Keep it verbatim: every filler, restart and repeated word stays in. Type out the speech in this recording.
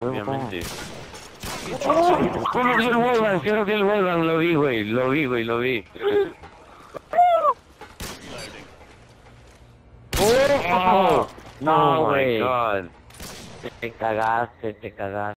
obviamente. ¿Cómo que el Wolverine? Si no tiene el Wolverine, lo vi, güey, lo vi, güey, lo vi. Oh, no, güey. Te cagaste, te cagaste.